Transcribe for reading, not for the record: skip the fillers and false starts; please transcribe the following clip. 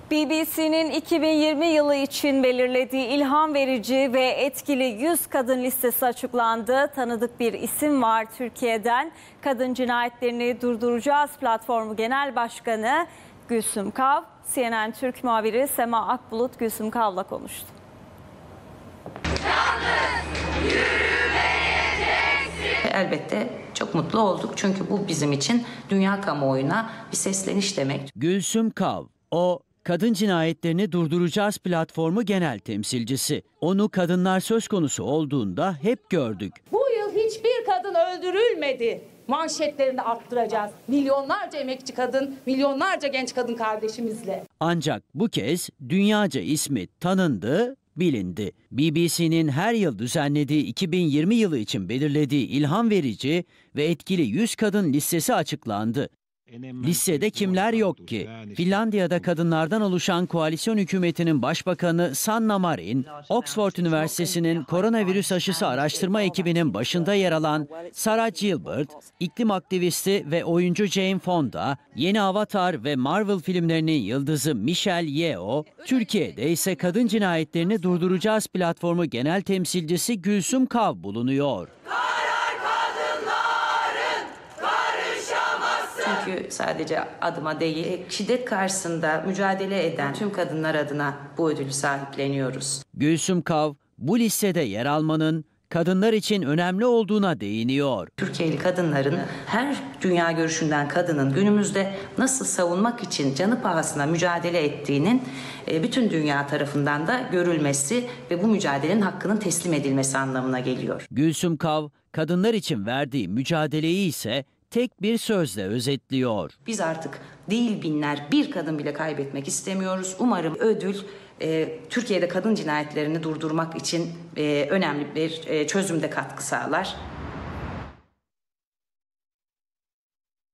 BBC'nin 2020 yılı için belirlediği ilham verici ve etkili 100 kadın listesi açıklandı. Tanıdık bir isim var Türkiye'den. Kadın Cinayetlerini Durduracağız Platformu Genel Başkanı Gülsüm Kav, CNN Türk muhabiri Sema Akbulut Gülsüm Kav'la konuştu. Elbette çok mutlu olduk çünkü bu bizim için dünya kamuoyuna bir sesleniş demek. Gülsüm Kav, o Kadın Cinayetlerini Durduracağız Platformu genel temsilcisi. Onu kadınlar söz konusu olduğunda hep gördük. Bu yıl hiçbir kadın öldürülmedi. Manşetlerini arttıracağız. Milyonlarca emekçi kadın, milyonlarca genç kadın kardeşimizle. Ancak bu kez dünyaca ismi tanındı, bilindi. BBC'nin her yıl düzenlediği 2020 yılı için belirlediği ilham verici ve etkili 100 kadın listesi açıklandı. Listede kimler yok ki? Finlandiya'da kadınlardan oluşan koalisyon hükümetinin başbakanı Sanna Marin, Oxford Üniversitesi'nin koronavirüs aşısı araştırma ekibinin başında yer alan Sarah Gilbert, iklim aktivisti ve oyuncu Jane Fonda, yeni Avatar ve Marvel filmlerinin yıldızı Michelle Yeoh, Türkiye'de ise Kadın Cinayetlerini Durduracağız Platformu genel temsilcisi Gülsüm Kav bulunuyor. Çünkü sadece adıma değil, şiddet karşısında mücadele eden tüm kadınlar adına bu ödülü sahipleniyoruz. Gülsüm Kav, bu listede yer almanın kadınlar için önemli olduğuna değiniyor. Türkiye'li kadınların her dünya görüşünden kadının günümüzde nasıl savunmak için canı pahasına mücadele ettiğinin bütün dünya tarafından da görülmesi ve bu mücadelenin hakkının teslim edilmesi anlamına geliyor. Gülsüm Kav, kadınlar için verdiği mücadeleyi ise tek bir sözle özetliyor. Biz artık değil binler, bir kadın bile kaybetmek istemiyoruz. Umarım ödül Türkiye'de kadın cinayetlerini durdurmak için önemli bir çözümde katkı sağlar.